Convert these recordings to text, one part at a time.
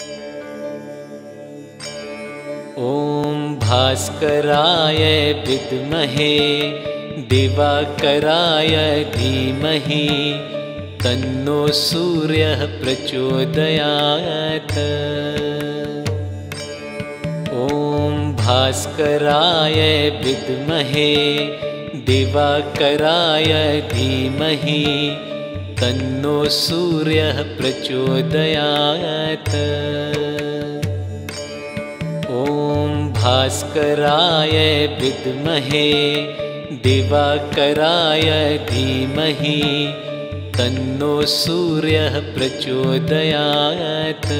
ॐ भास्कराय विद्महे दिवाकराय धीमहि तन्नो सूर्यः प्रचोदयात्। ॐ भास्कराय विद्महे दिवाकराय धीमहि तन्नो सूर्यः प्रचोदयात्। ॐ भास्कराय विद्महे दिवाकराय धीमहि तन्नो सूर्यः प्रचोदयात्।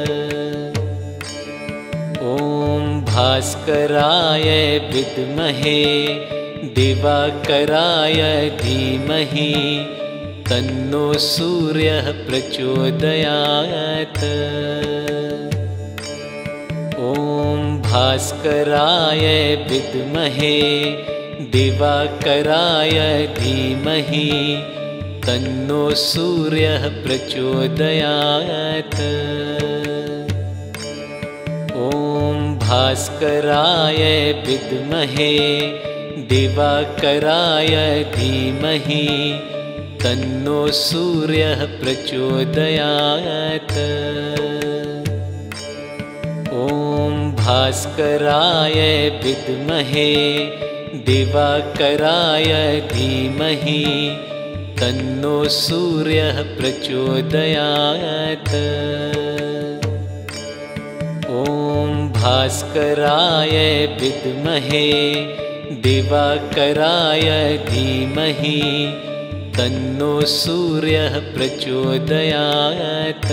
ॐ भास्कराय विद्महे दिवाकराय धीमहि तन्नो सूर्यः प्रचोदयात्। ॐ भास्कराय विद्महे दिवाकराय धीमहि तन्नो सूर्यः प्रचोदयात्। ॐ भास्कराय विद्महे दिवाकराय धीमहि तन्नो सूर्यः प्रचोदयात्। ॐ भास्कराय विद्महे दिवाकराय धीमहि तन्नो सूर्यः प्रचोदयात्। ॐ भास्कराय विद्महे दिवाकराय धीमहि तन्नो सूर्यः प्रचोदयात्।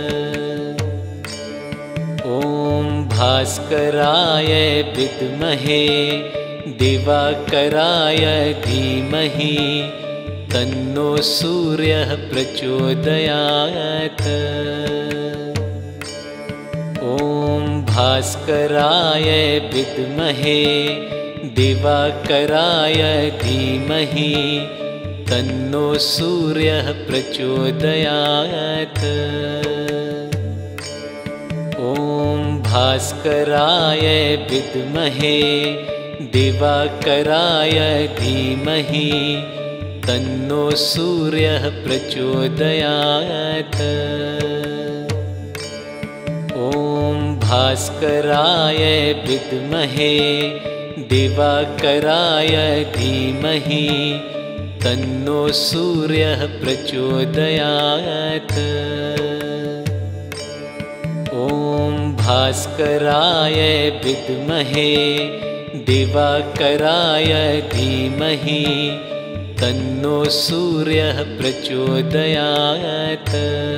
ॐ भास्कराय विद्महे दिवाकराय धीमहि तन्नो सूर्यः प्रचोदयात्। ॐ भास्कराय विद्महे दिवाकराय धीमहि तन्नो सूर्यः प्रचोदयात्। ॐ भास्कराय विद्महे दिवाकराय धीमहि तन्नो सूर्यः प्रचोदयात्। ॐ भास्कराय विद्महे दिवाकराय धीमहि तन्नो सूर्यः प्रचोदयात्। ॐ भास्कराय विद्महे दिवाकराय धीमहि तन्नो सूर्यः प्रचोदयात्।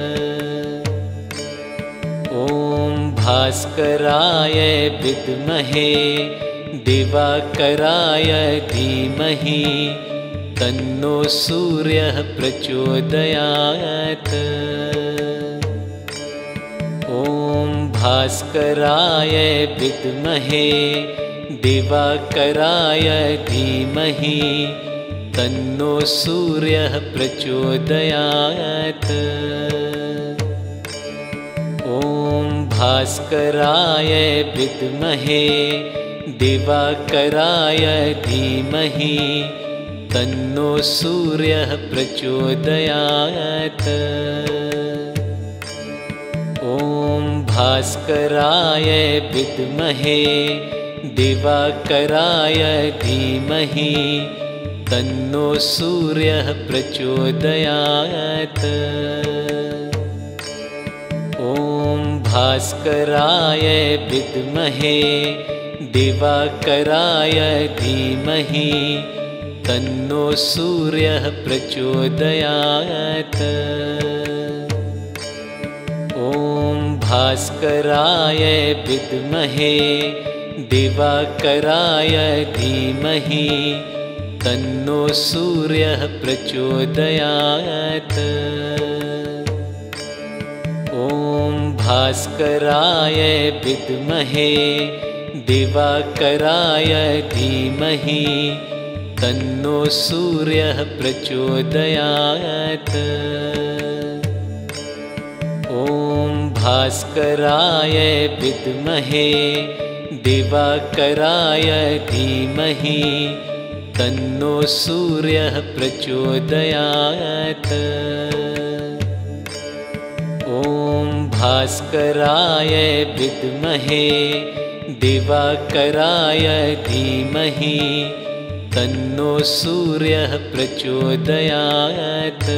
ॐ भास्कराय विद्महे दिवाकराय धीमहि तन्नो सूर्यः प्रचोदयात्। ॐ भास्कराय विद्महे दिवाकराय धीमहि तन्नो सूर्यः प्रचोदयात्। ॐ भास्कराय विद्महे दिवाकराय धीमहि तन्नो सूर्यः प्रचोदयात्। ॐ भास्कराय विद्महे दिवाकराय धीमहि तन्नो सूर्यः प्रचोदयात्। ॐ भास्कराय विद्महे दिवाकराय धीमहि तन्नो सूर्यः प्रचोदयात्। ॐ भास्कराय विद्महे दिवाकराय धीमहि तन्नो सूर्यः प्रचोदयात्। ॐ भास्कराय विद्महे दिवाकराय धीमहि तन्नो सूर्यः प्रचोदयात्। ॐ भास्कराय विद्महे दिवाकराय धीमहि तन्नो सूर्यः प्रचोदयात्। ॐ भास्कराय विद्महे दिवाकराय धीमहि तन्नो सूर्यः प्रचोदयात्।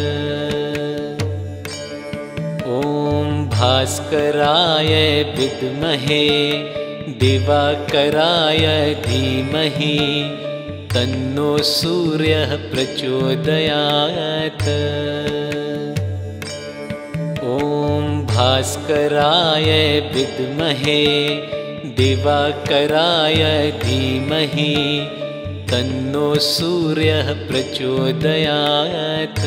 ॐ भास्कराय विद्महे दिवाकराय धीमहि तन्नो सूर्यः प्रचोदयात्। ॐ भास्कराय विद्महे दिवाकराय धीमहि तन्नो सूर्यः प्रचोदयात्।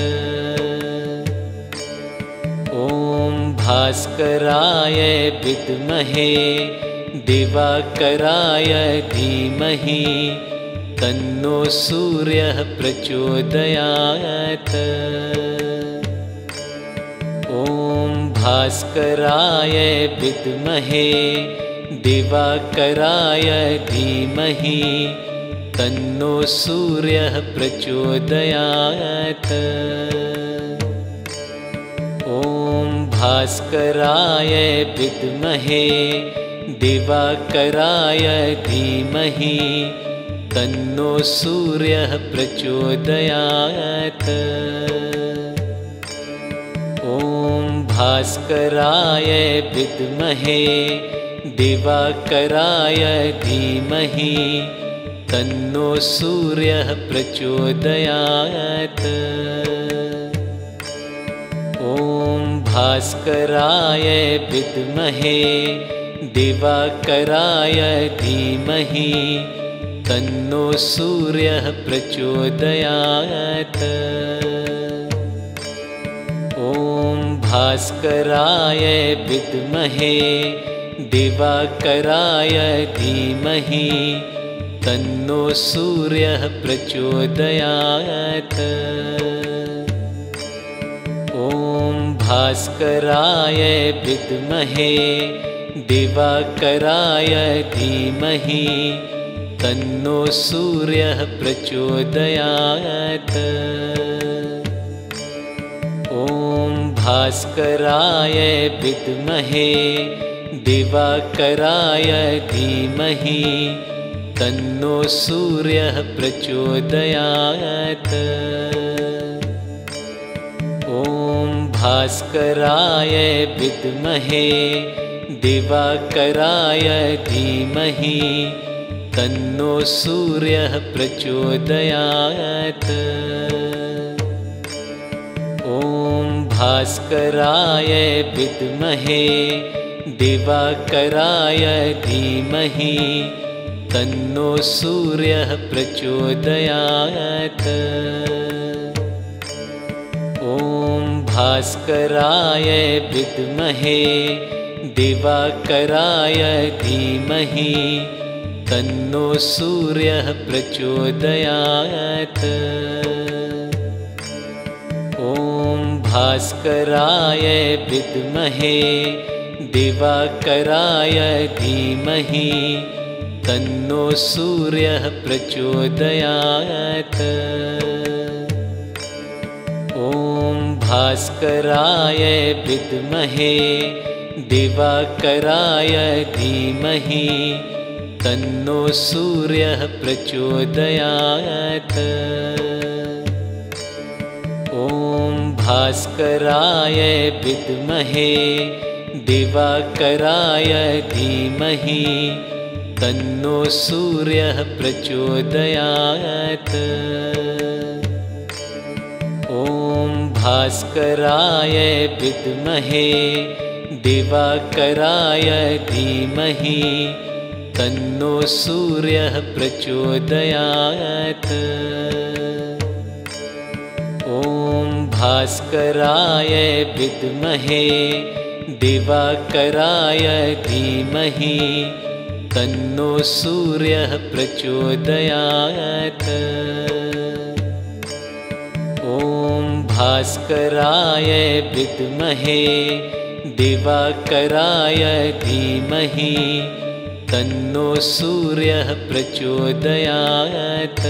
ॐ भास्कराय विद्महे दिवाकराय धीमहि तन्नो सूर्यः प्रचोदयात्। ॐ भास्कराय विद्महे दिवाकराय धीमहि तन्नो सूर्यः प्रचोदयात्। ॐ भास्कराय विद्महे दिवाकराय धीमहि तन्नो सूर्यः प्रचोदयात्। ॐ भास्कराय विद्महे दिवाकराय धीमहि तन्नो सूर्यः प्रचोदयात्। ॐ भास्कराय विद्महे दिवाकराय धीमहि तन्नो सूर्यः प्रचोदयात्। ॐ भास्कराय विद्महे दिवाकराय धीमहि तन्नो सूर्यः प्रचोदयात्। ॐ भास्कराय विद्महे दिवाकराय धीमहि तन्नो सूर्यः प्रचोदयात्। ॐ भास्कराय विद्महे दिवाकराय धीमहि तन्नो सूर्यः प्रचोदयात्। ॐ भास्कराय विद्महे दिवाकराय धीमहि तन्नो सूर्यः प्रचोदयात्। ॐ भास्कराय विद्महे दिवाकराय धीमहि तन्नो सूर्यः प्रचोदयात्। ॐ भास्कराय विद्महे दिवाकराय धीमहि तन्नो सूर्यः प्रचोदयात्। ॐ भास्कराय विद्महे दिवाकराय धीमहि तन्नो सूर्यः प्रचोदयात्। ॐ भास्कराय विद्महे दिवाकराय धीमहि तन्नो सूर्यः प्रचोदयात्। ॐ भास्कराय विद्महे दिवाकराय धीमहि तन्नो सूर्यः प्रचोदयात्। ॐ भास्कराय विद्महे दिवाकराय धीमहि तन्नो सूर्यः प्रचोदयात्। ॐ भास्कराय विद्महे दिवाकराय धीमहि तन्नो सूर्यः प्रचोदयात्। ॐ भास्कराय विद्महे दिवाकराय धीमहि तन्नो सूर्यः प्रचोदयात्।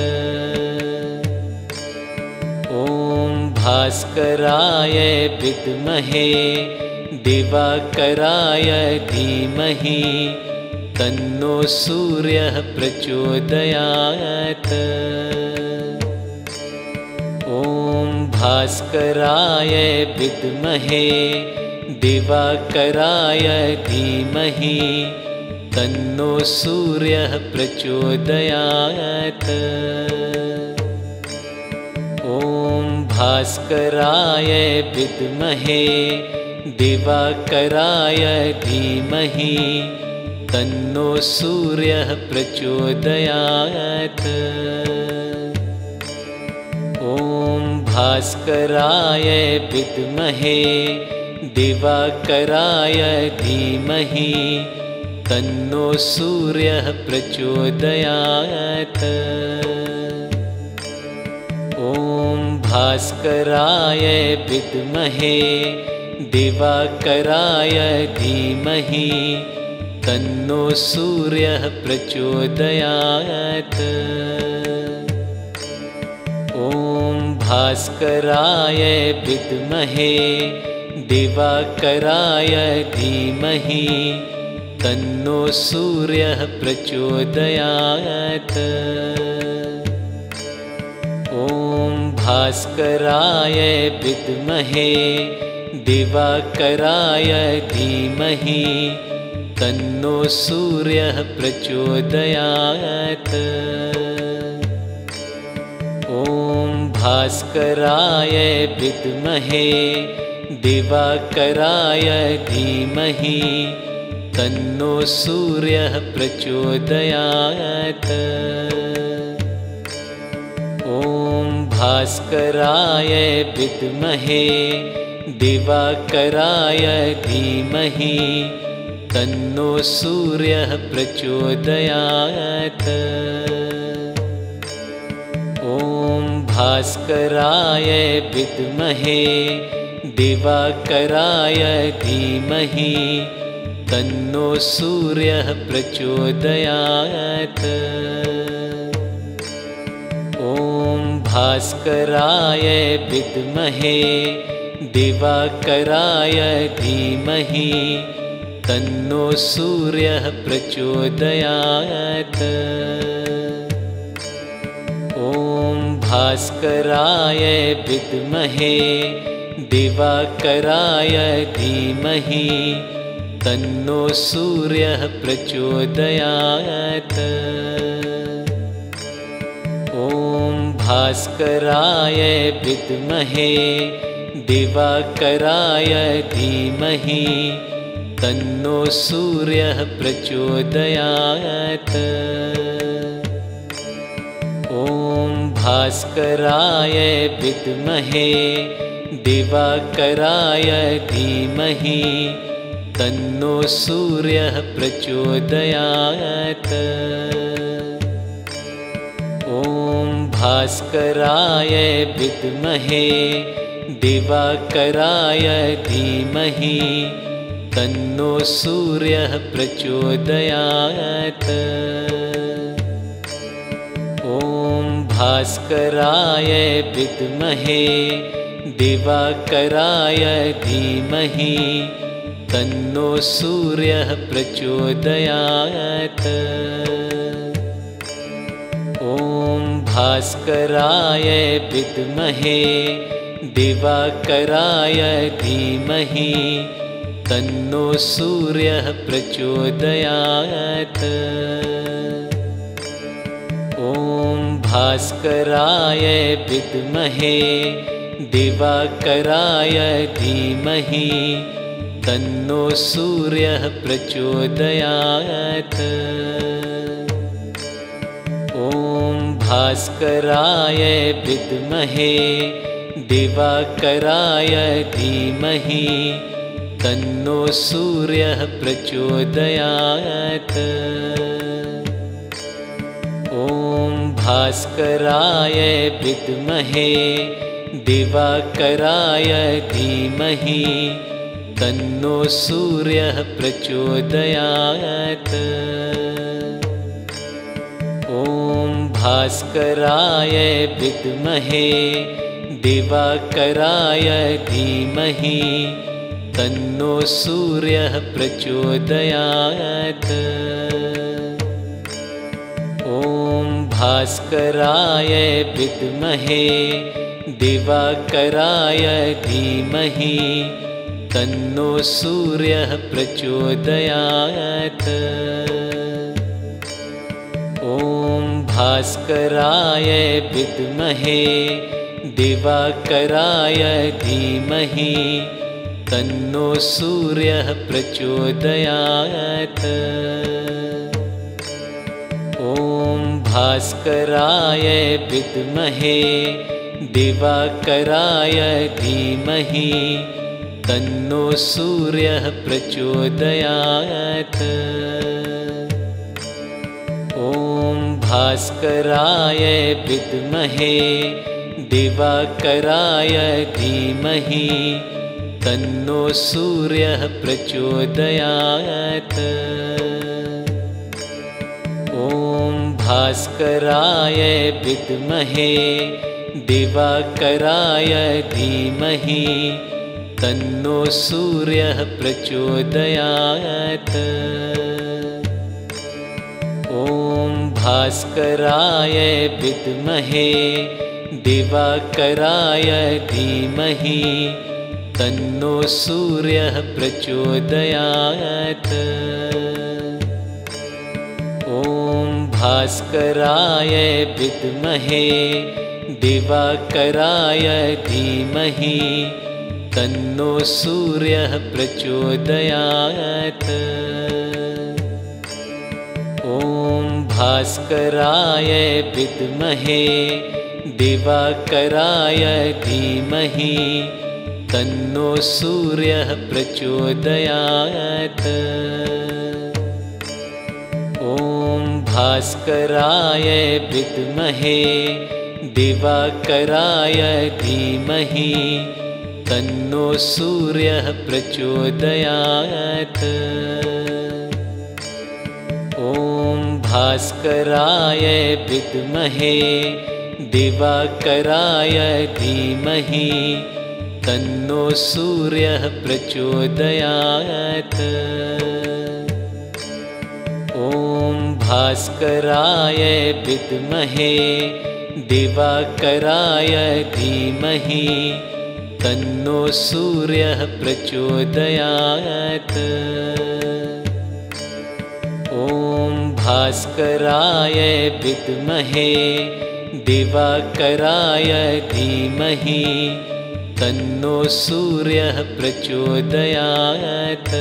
ॐ भास्कराय विद्महे दिवाकराय धीमहि तन्नो सूर्यः प्रचोदयात्। ॐ भास्कराय विद्महे दिवाकराय धीमहि तन्नो सूर्यः प्रचोदयात्। ॐ भास्कराय विद्महे दिवाकराय धीमहि तन्नो सूर्यः प्रचोदयात्। ॐ भास्कराय विद्महे दिवाकराय धीमहि तन्नो सूर्यः प्रचोदयात्। ॐ भास्कराय विद्महे दिवाकराय धीमहि तन्नो सूर्यः प्रचोदयात्। ॐ भास्कराय विद्महे दिवाकराय धीमहि तन्नो सूर्यः प्रचोदयात्। ॐ भास्कराय विद्महे दिवाकराय धीमहि तन्नो सूर्यः प्रचोदयात्। ॐ भास्कराय विद्महे दिवाकराय धीमहि तन्नो सूर्यः प्रचोदयात्। ॐ भास्कराय विद्महे दिवाकराय धीमहि तन्नो सूर्यः प्रचोदयात्। ॐ भास्कराय विद्महे दिवाकराय धीमहि तन्नो सूर्यः प्रचोदयात्। ॐ भास्कराय विद्महे दिवाकराय धीमहि तन्नो सूर्यः प्रचोदयात्। ॐ भास्कराय विद्महे दिवाकराय धीमहि तन्नो सूर्यः प्रचोदयात्। ॐ भास्कराय विद्महे दिवाकराय धीमहि तन्नो सूर्यः प्रचोदयात्। ॐ भास्कराय विद्महे दिवाकराय धीमहि तन्नो सूर्यः प्रचोदयात्। ॐ भास्कराय विद्महे दिवाकराय धीमहि तन्नो सूर्यः प्रचोदयात्। ॐ भास्कराय विद्महे दिवाकराय धीमहि तन्नो सूर्यः प्रचोदयात्। ॐ भास्कराय विद्महे दिवाकराय धीमहि तन्नो सूर्यः प्रचोदयात्। ॐ भास्कराय विद्महे दिवाकराय धीमहि तन्नो सूर्यः प्रचोदयात्। ॐ भास्कराय विद्महे दिवाकराय धीमहि तन्नो सूर्यः प्रचोदयात्। ॐ भास्कराय विद्महे दिवाकराय धीमहि तन्नो सूर्यः प्रचोदयात्। ॐ भास्कराय विद्महे दिवाकराय धीमहि तन्नो सूर्यः प्रचोदयात्। ॐ भास्कराय विद्महे दिवाकराय धीमहि तन्नो सूर्यः प्रचोदयात्। ॐ भास्कराय विद्महे दिवाकराय धीमहि तन्नो सूर्यः प्रचोदयात्। ॐ भास्कराय विद्महे दिवाकराय धीमहि तन्नो सूर्यः प्रचोदयात्। ॐ भास्कराय विद्महे दिवाकराय धीमहि तन्नो सूर्यः प्रचोदयात्। ॐ भास्कराय विद्महे दिवाकराय धीमहि तन्नो सूर्यः प्रचोदयात्। ॐ भास्कराय विद्महे दिवाकराय धीमहि तन्नो सूर्यः प्रचोदयात्। ॐ भास्कराय विद्महे दिवाकराय धीमहि तन्नो सूर्यः प्रचोदयात्। ॐ भास्कराय विद्महे दिवाकराय धीमहि तन्नो सूर्यः प्रचोदयात्। ॐ भास्कराय विद्महे दिवाकराय धीमहि तन्नो सूर्यः प्रचोदयात्। ॐ भास्कराय विद्महे दिवाकराय धीमहि तन्नो सूर्यः प्रचोदयात्। ॐ भास्कराय विद्महे दिवाकराय धीमहि तन्नो सूर्यः प्रचोदयात्। ॐ भास्कराय विद्महे दिवाकराय धीमहि तन्नो सूर्यः प्रचोदयात्।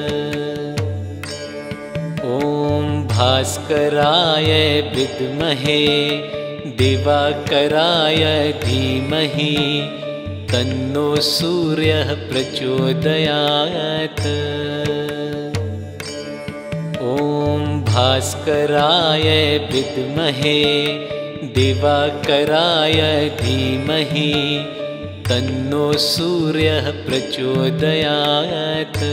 ॐ भास्कराय विद्महे दिवाकराय धीमहि तन्नो सूर्यः प्रचोदयात्। ॐ भास्कराय विद्महे दिवाकराय धीमहि तन्नो सूर्यः प्रचोदयात्।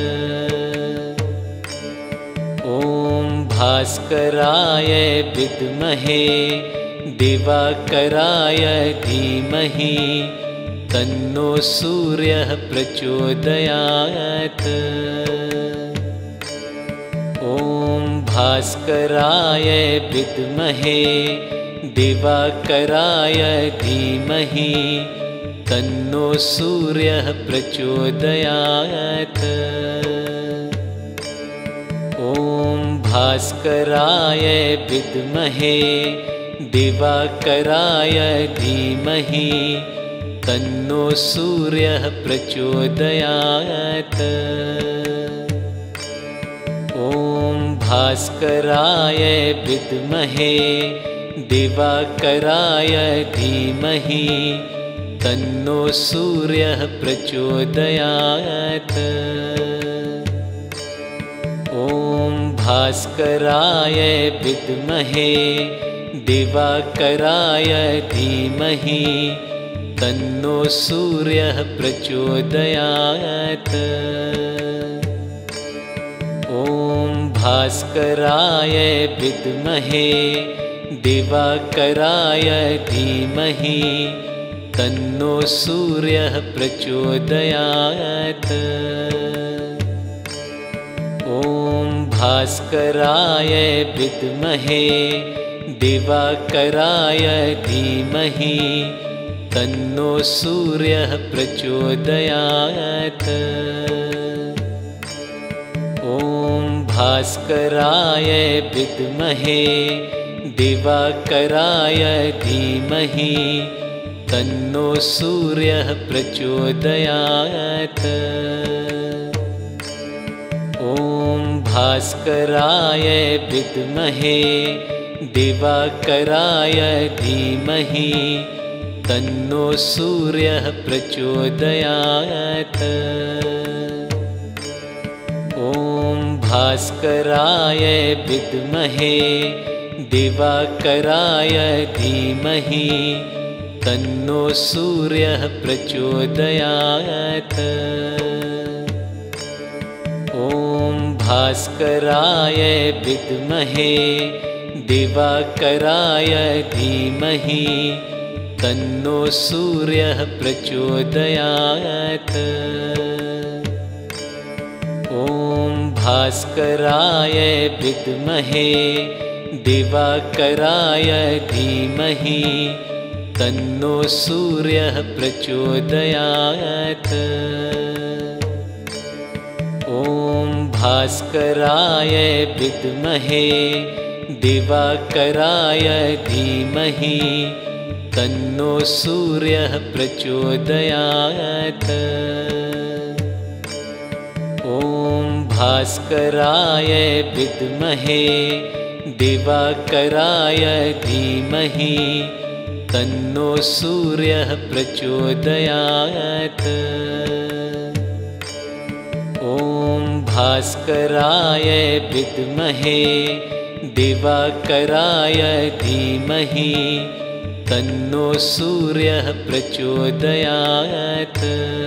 ॐ भास्कराय विद्महे दिवाकराय धीमहि तन्नो सूर्यः प्रचोदयात्। ॐ भास्कराय विद्महे दिवाकराय धीमहि तन्नो सूर्यः प्रचोदयात्। ॐ भास्कराय विद्महे दिवाकराय धीमहि तन्नो सूर्यः प्रचोदयात्। ॐ भास्कराय विद्महे दिवाकराय धीमहि तन्नो सूर्यः प्रचोदयात्। ॐ भास्कराय विद्महे दिवाकराय धीमहि तन्नो सूर्यः प्रचोदयात्। भास्कराय विद्महे दिवाकराय धीमहि तन्नो सूर्यः प्रचोदयात्। ॐ भास्कराय विद्महे दिवाकराय धीमहि तन्नो सूर्यः प्रचोदयात्। ॐ भास्कराय विद्महे दिवाकराय धीमहि तन्नो सूर्यः प्रचोदयात्। ॐ भास्कराय विद्महे दिवाकराय धीमहि तन्नो सूर्यः प्रचोदयात्। ॐ भास्कराय विद्महे दिवाकराय धीमहि तन्नो सूर्यः प्रचोदयात्। ॐ भास्कराय विद्महे दिवाकराय धीमहि तन्नो सूर्यः प्रचोदयात्। ॐ भास्कराय विद्महे दिवाकराय धीमहि तन्नो सूर्यः प्रचोदयात्। ॐ भास्कराय विद्महे दिवाकराय धीमहि तन्नो सूर्यः प्रचोदयात्। ॐ भास्कराय विद्महे दिवाकराय धीमहि तन्नो सूर्यः प्रचोदयात्। ॐ भास्कराय विद्महे दिवाकराय धीमहि तन्नो सूर्यः प्रचोदयात्।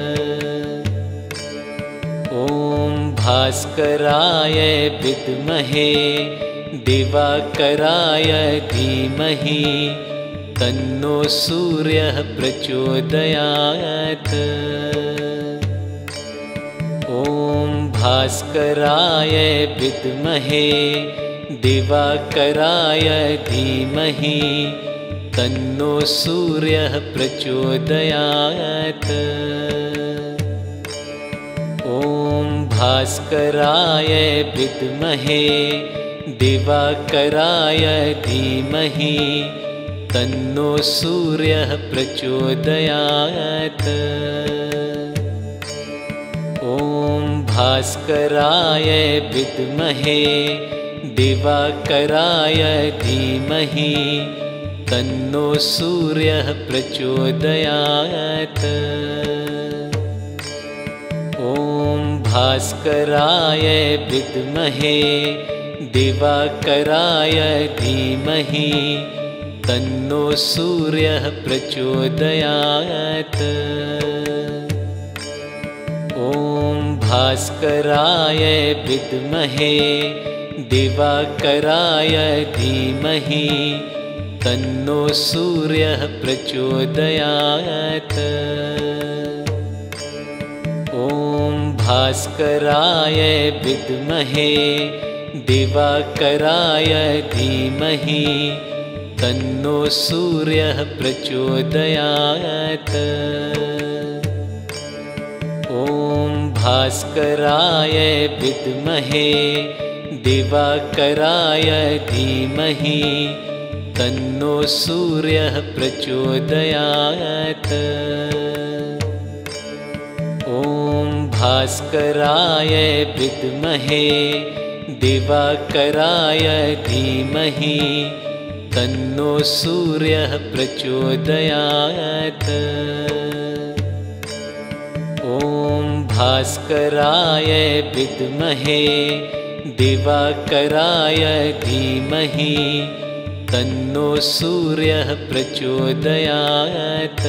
ॐ भास्कराय विद्महे दिवाकराय धीमहि तन्नो सूर्यः प्रचोदयात्। ॐ भास्कराय विद्महे दिवाकराय धीमहि तन्नो सूर्यः प्रचोदयात्। ॐ भास्कराय विद्महे दिवाकराय धीमहि तन्नो सूर्यः प्रचोदयात्। ॐ भास्कराय विद्महे दिवाकराय धीमहि तन्नो सूर्यः प्रचोदयात्। ॐ भास्कराय विद्महे दिवाकराय धीमहि तन्नो सूर्यः प्रचोदयात्। ॐ भास्कराय विद्महे दिवाकराय धीमहि तन्नो सूर्यः प्रचोदयात्। ॐ भास्कराय विद्महे दिवाकराय धीमहि तन्नो सूर्यः प्रचोदयात्। ॐ भास्कराय विद्महे दिवाकराय धीमहि तन्नो सूर्यः प्रचोदयात्। ॐ भास्कराय विद्महे दिवाकराय धीमहि तन्नो सूर्यः प्रचोदयात्। ॐ भास्कराय विद्महे दिवाकराय धीमहि तन्नो सूर्यः प्रचोदयात्।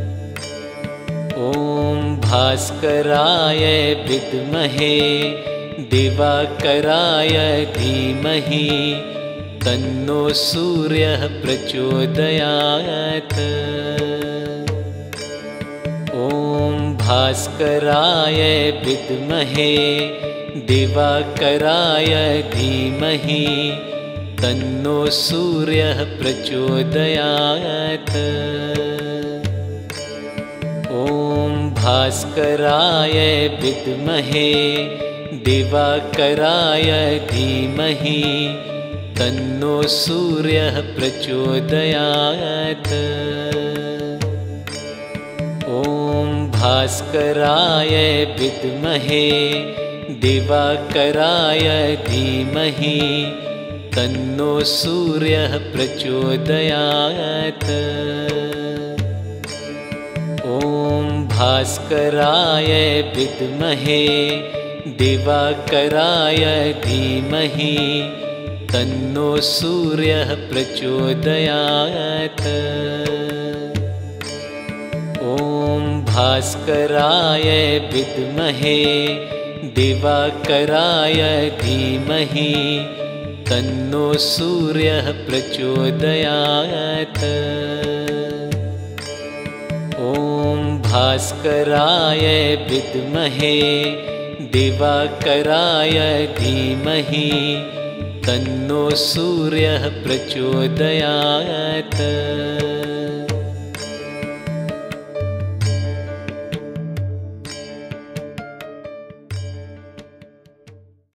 ॐ भास्कराय विद्महे दिवाकराय धीमहि तन्नो सूर्यः प्रचोदयात्। ॐ भास्कराय विद्महे दिवाकराय धीमहि तन्नो सूर्यः प्रचोदयात्। ॐ भास्कराय विद्महे दिवाकराय धीमहि तन्नो सूर्यः प्रचोदयात्। ॐ भास्कराय विद्महे दिवाकराय धीमहि तन्नो सूर्यः प्रचोदयात्। ॐ भास्कराय विद्महे दिवाकराय धीमहि तन्नो सूर्यः प्रचोदयात्। ॐ भास्कराय विद्महे दिवाकराय धीमहि तन्नो सूर्यः प्रचोदयात्। ॐ भास्कराय विद्महे दिवाकराय धीमहि तन्नो सूर्यः प्रचोदयात्।